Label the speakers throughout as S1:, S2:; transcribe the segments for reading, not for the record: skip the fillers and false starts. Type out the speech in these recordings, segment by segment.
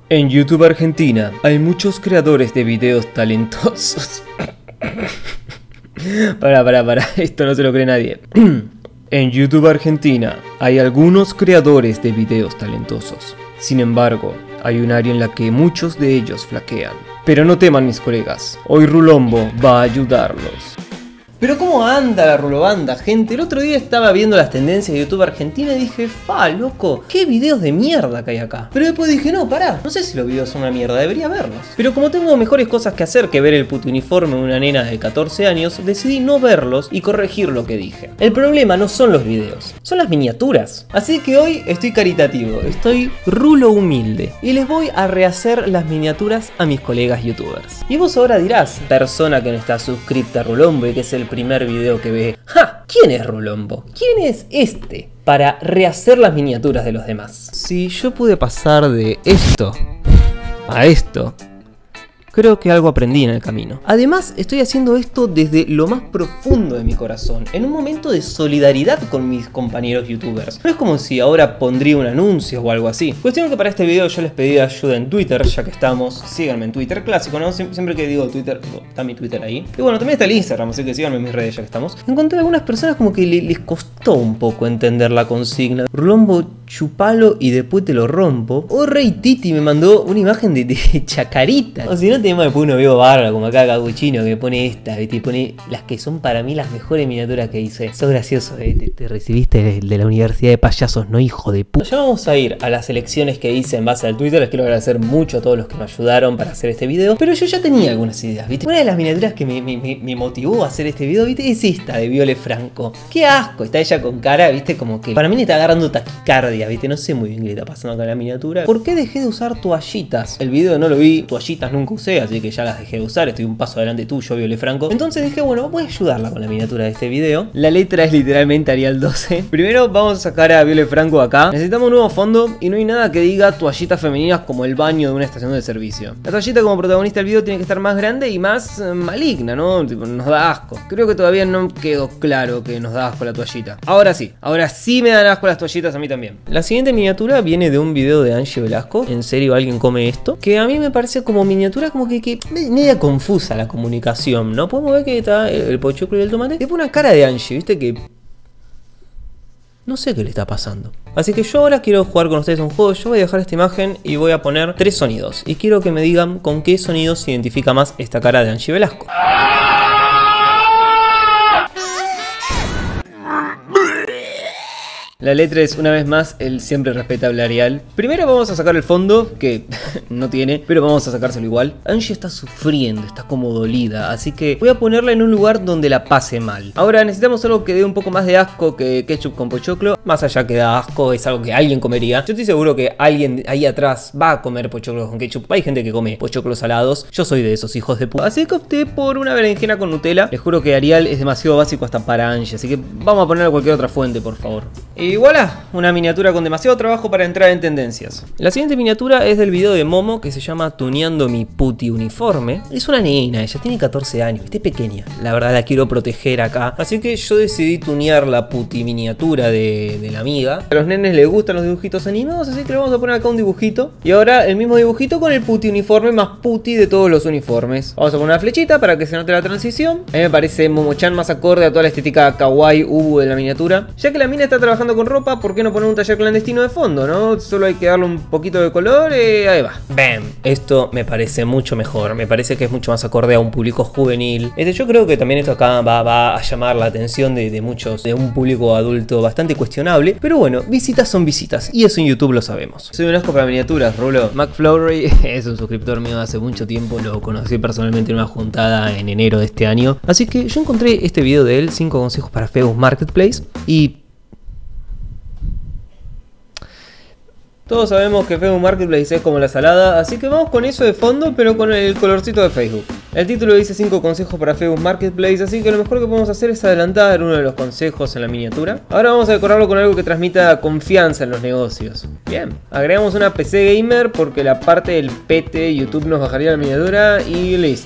S1: En YouTube Argentina hay muchos creadores de videos talentosos. Para, esto no se lo cree nadie. En YouTube Argentina hay algunos creadores de videos talentosos. Sin embargo, hay un área en la que muchos de ellos flaquean. Pero no teman, mis colegas, hoy Rulombo va a ayudarlos. Pero ¿cómo anda la Rulobanda, gente? El otro día estaba viendo las tendencias de YouTube Argentina y dije, loco, qué videos de mierda que hay acá. Pero después dije, no, pará, no sé si los videos son una mierda, debería verlos. Pero como tengo mejores cosas que hacer que ver el puto uniforme de una nena de 14 años, decidí no verlos y corregir lo que dije. El problema no son los videos, son las miniaturas. Así que hoy estoy caritativo, estoy rulo humilde y les voy a rehacer las miniaturas a mis colegas youtubers. Y vos ahora dirás, persona que no está suscripta a Rulombo y que es el primer video que ve, ¡ja! ¿Quién es Rulombo? ¿Quién es este? Para rehacer las miniaturas de los demás. Si yo pude pasar de esto a esto, creo que algo aprendí en el camino. Además, estoy haciendo esto desde lo más profundo de mi corazón, en un momento de solidaridad con mis compañeros youtubers. No es como si ahora pondría un anuncio o algo así. Cuestión que para este video yo les pedí ayuda en Twitter, ya que estamos. Síganme en Twitter, clásico, ¿no? Siempre que digo Twitter, está mi Twitter ahí. Y bueno, también está el Instagram, así que síganme en mis redes ya que estamos. Encontré algunas personas como que les costó un poco entender la consigna. Rulombo, chupalo y después te lo rompo. O Rey Titi me mandó una imagen de Chacarita. O si no, tenemos después uno veo bárbaro como acá Caguchino que pone esta, ¿viste? Y pone las que son para mí las mejores miniaturas que hice. Sos gracioso, te recibiste de la Universidad de Payasos, no, hijo de puta. Ya vamos a ir a las elecciones que hice en base al Twitter. Les quiero agradecer mucho a todos los que me ayudaron para hacer este video. Pero yo ya tenía algunas ideas, ¿viste? Una de las miniaturas que me motivó a hacer este video, ¿viste? Es esta de Viole Franco. Qué asco, está ella con cara, ¿viste? Como que para mí le está agarrando taquicardia, ¿viste? No sé muy bien qué le está pasando con la miniatura. ¿Por qué dejé de usar toallitas? El video no lo vi, toallitas nunca usé, así que ya las dejé de usar. Estoy un paso adelante tuyo, Viole Franco. Entonces dije, bueno, voy a ayudarla con la miniatura de este video. La letra es literalmente Arial 12. Primero vamos a sacar a Viole Franco acá. Necesitamos un nuevo fondo y no hay nada que diga toallitas femeninas como el baño de una estación de servicio. La toallita como protagonista del video tiene que estar más grande y más maligna, ¿no? Tipo, nos da asco. Creo que todavía no quedó claro que nos da asco la toallita. Ahora sí me dan asco las toallitas a mí también. La siguiente miniatura viene de un video de Angie Velasco. ¿En serio alguien come esto? Que a mí me parece como miniatura como que media confusa la comunicación, ¿no? Podemos ver que está el pochoclo y el tomate. Después una cara de Angie, ¿viste? Que no sé qué le está pasando. Así que yo ahora quiero jugar con ustedes un juego. Yo voy a dejar esta imagen y voy a poner 3 sonidos. Y quiero que me digan con qué sonido se identifica más esta cara de Angie Velasco. La letra es, una vez más, el siempre respetable Arial. Primero vamos a sacar el fondo, que no tiene, pero vamos a sacárselo igual. Angie está sufriendo, está como dolida, así que voy a ponerla en un lugar donde la pase mal. Ahora necesitamos algo que dé un poco más de asco que ketchup con pochoclo. Más allá que da asco, es algo que alguien comería. Yo estoy seguro que alguien ahí atrás va a comer pochoclos con ketchup. Hay gente que come pochoclos salados. Yo soy de esos hijos de puta. Así que opté por una berenjena con Nutella. Les juro que Arial es demasiado básico hasta para Angie, así que vamos a ponerle cualquier otra fuente, por favor. Y voilà, una miniatura con demasiado trabajo para entrar en tendencias. La siguiente miniatura es del video de Momo que se llama Tuneando mi puti uniforme. Es una nena, ella tiene 14 años, es pequeña. La verdad la quiero proteger acá. Así que yo decidí tunear la puti miniatura de la amiga. A los nenes les gustan los dibujitos animados, así que le vamos a poner acá un dibujito. Y ahora el mismo dibujito con el puti uniforme más puti de todos los uniformes. Vamos a poner una flechita para que se note la transición. A mí me parece Momo-chan más acorde a toda la estética kawaii ubu de la miniatura. Ya que la mina está trabajando con ropa, ¿por qué no poner un taller clandestino de fondo, no? Solo hay que darle un poquito de color y ahí va. ¡Bam! Esto me parece mucho mejor. Me parece que es mucho más acorde a un público juvenil. Yo creo que también esto acá va a llamar la atención de muchos, de un público adulto bastante cuestionable. Pero bueno, visitas son visitas y eso en YouTube lo sabemos. Soy un asco para miniaturas, Rulo. McFlurry es un suscriptor mío de hace mucho tiempo. Lo conocí personalmente en una juntada en enero de este año. Así que yo encontré este video de él, 5 consejos para Facebook Marketplace. Y todos sabemos que Facebook Marketplace es como la salada, así que vamos con eso de fondo, pero con el colorcito de Facebook. El título dice 5 consejos para Facebook Marketplace, así que lo mejor que podemos hacer es adelantar uno de los consejos en la miniatura. Ahora vamos a decorarlo con algo que transmita confianza en los negocios. Bien, agregamos una PC gamer porque la parte del PT YouTube nos bajaría la miniatura y listo.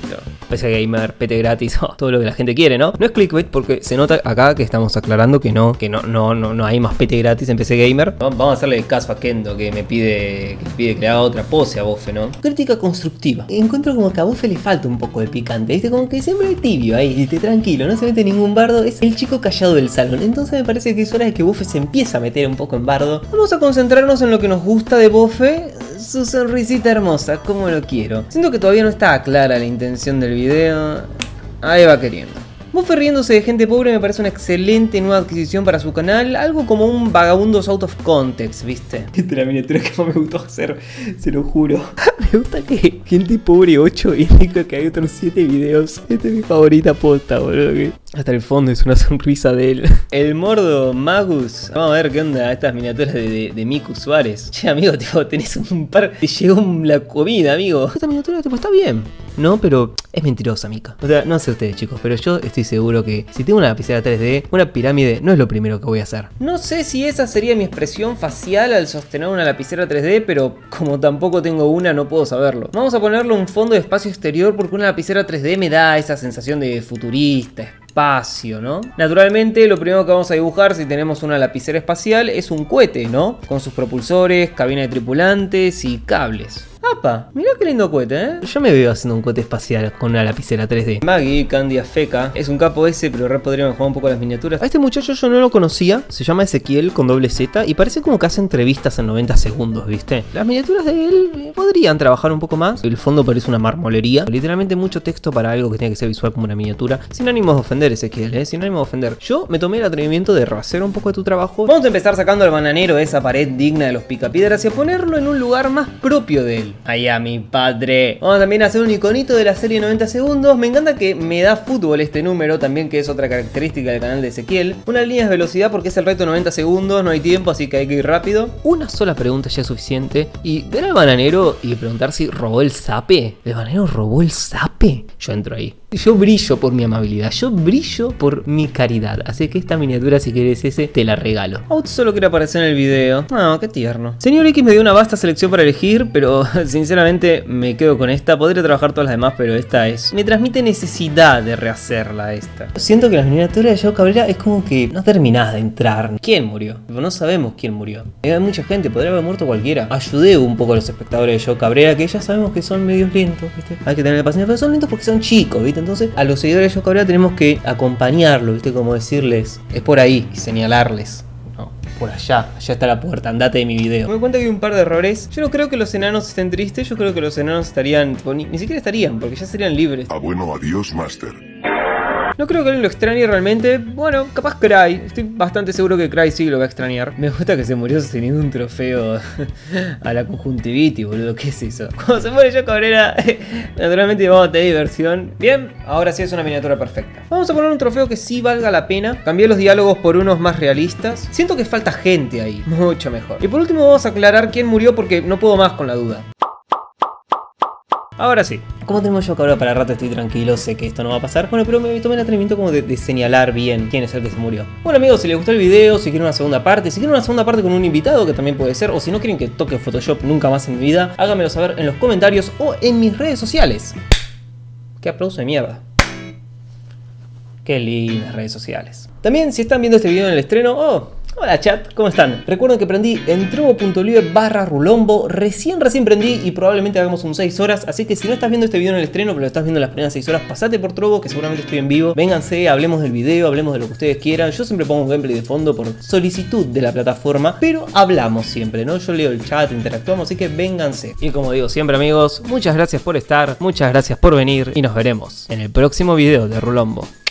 S1: PC Gamer, PT gratis, todo lo que la gente quiere, ¿no? No es clickbait porque se nota acá que estamos aclarando que no hay más PT gratis en PC Gamer. Vamos a hacerle caso a Kendo que me pide que le haga otra pose a Boffe, ¿no? Crítica constructiva. Encuentro como que a Boffe le falta un poco de picante, ¿viste? Como que siempre es tibio ahí, tranquilo, no se mete ningún bardo, es el chico callado del salón. Entonces me parece que es hora de que Boffe se empiece a meter un poco en bardo. Vamos a concentrarnos en lo que nos gusta de Boffe, su sonrisita hermosa, como lo quiero. Siento que todavía no está clara la intención del video. Ahí va queriendo. Boffe riéndose de gente pobre me parece una excelente nueva adquisición para su canal. Algo como un Vagabundos Out of Context, ¿viste? Esta es la miniatura que más me gustó hacer, se lo juro. Me gusta que gente pobre 8 y dijo que hay otros 7 videos. Esta es mi favorita posta, boludo. Hasta el fondo es una sonrisa de él. El mordo Magus. Vamos a ver qué onda estas miniaturas de Miku Suárez. Che, amigo, tipo, tenés un par. Te llegó la comida, amigo. Esta miniatura, tipo, está bien. No, pero es mentirosa, Mika. O sea, no sé ustedes, chicos, pero yo estoy seguro que si tengo una lapicera 3D, una pirámide no es lo primero que voy a hacer. No sé si esa sería mi expresión facial al sostener una lapicera 3D, pero como tampoco tengo una, no puedo saberlo. Vamos a ponerle un fondo de espacio exterior porque una lapicera 3D me da esa sensación de futurista, espacio, ¿no? Naturalmente, lo primero que vamos a dibujar si tenemos una lapicera espacial es un cohete, ¿no? Con sus propulsores, cabina de tripulantes y cables. ¡Apa! Mirá qué lindo cohete, ¿eh? Yo me veo haciendo un cohete espacial con una lapicera 3D. Maggie, Candia Feca, es un capo ese, pero re podría mejorar un poco las miniaturas. A este muchacho yo no lo conocía, se llama Ezequiel con doble Z y parece como que hace entrevistas en 90 segundos, ¿viste? Las miniaturas de él podrían trabajar un poco más. El fondo parece una marmolería. Literalmente mucho texto para algo que tiene que ser visual como una miniatura. Sin ánimos de ofender, Ezequiel, sin ánimo de ofender. Yo me tomé el atrevimiento de rehacer un poco de tu trabajo. Vamos a empezar sacando al bananero de esa pared digna de los picapiedras y a ponerlo en un lugar más propio de él. Allá mi padre. Vamos también a hacer un iconito de la serie 90 segundos. Me encanta que me da fútbol este número también, que es otra característica del canal de Ezequiel. Unas líneas de velocidad porque es el reto 90 segundos, no hay tiempo, así que hay que ir rápido. Una sola pregunta ya es suficiente. Y ver al bananero y preguntar si robó el zape. ¿El bananero robó el zape? Yo entro ahí. Yo brillo por mi amabilidad, yo brillo por mi caridad. Así que esta miniatura, si querés ese, te la regalo. Out solo quiere aparecer en el video. No, qué tierno. Señor X me dio una vasta selección para elegir, pero sinceramente me quedo con esta. Podría trabajar todas las demás, pero esta es... me transmite necesidad de rehacerla esta. Siento que las miniaturas de Yao Cabrera es como que no terminás de entrar. ¿Quién murió? No sabemos quién murió. Hay mucha gente, podría haber muerto cualquiera. Ayudé un poco a los espectadores de Yao Cabrera, que ya sabemos que son medios lentos, ¿viste? Hay que tener paciencia, pero son lentos porque son chicos, ¿viste? Entonces a los seguidores de Yao Cabrera tenemos que acompañarlos, ¿viste? Como decirles, es por ahí, y señalarles. No, por allá está la puerta, andate de mi video. Me doy cuenta que hay un par de errores. Yo no creo que los enanos estén tristes, yo creo que los enanos estarían, ni siquiera estarían, porque ya serían libres.
S2: Ah, bueno, adiós, Master.
S1: No creo que alguien lo extrañe realmente. Bueno, capaz Cry. Estoy bastante seguro que Cry sí lo va a extrañar. Me gusta que se murió sosteniendo un trofeo a la conjuntivitis, boludo. ¿Qué es eso? Cuando se muere Yao Cabrera, naturalmente vamos a tener diversión. Bien, ahora sí es una miniatura perfecta. Vamos a poner un trofeo que sí valga la pena. Cambié los diálogos por unos más realistas. Siento que falta gente ahí. Mucho mejor. Y por último vamos a aclarar quién murió porque no puedo más con la duda. Ahora sí. Como tenemos Yao Cabrera para rato, estoy tranquilo, sé que esto no va a pasar. Bueno, pero me tomé el atrevimiento como de señalar bien quién es el que se murió. Bueno amigos, si les gustó el video, si quieren una segunda parte, si quieren una segunda parte con un invitado, que también puede ser, o si no quieren que toque Photoshop nunca más en mi vida, háganmelo saber en los comentarios o en mis redes sociales. Qué aplauso de mierda. Qué lindas redes sociales. También, si están viendo este video en el estreno, hola chat, ¿cómo están? Recuerden que prendí en trovo.live/rulombo. Recién prendí y probablemente hagamos un 6 horas. Así que si no estás viendo este video en el estreno, pero lo estás viendo en las primeras 6 horas, pasate por Trovo, que seguramente estoy en vivo. Vénganse, hablemos del video, hablemos de lo que ustedes quieran. Yo siempre pongo un gameplay de fondo por solicitud de la plataforma, pero hablamos siempre, ¿no? Yo leo el chat, interactuamos, así que vénganse. Y como digo siempre amigos, muchas gracias por estar, muchas gracias por venir y nos veremos en el próximo video de Rulombo.